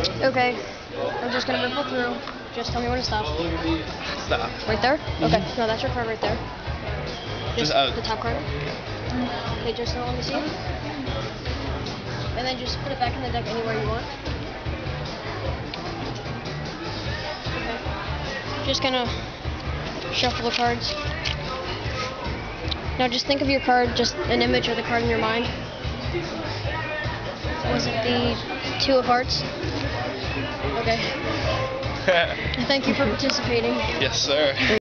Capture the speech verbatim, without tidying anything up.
Okay. I'm just gonna ripple through. Just tell me when to stop. Stop. Right there? Okay. No, that's your card right there. Just, Just uh, the top card. Okay, just don't let me see it. And then just put it back in the deck anywhere you want. Okay. Just gonna shuffle the cards. Now just think of your card, just an image of the card in your mind. Was it the Two of Hearts? Okay. Thank you for participating. Yes, sir.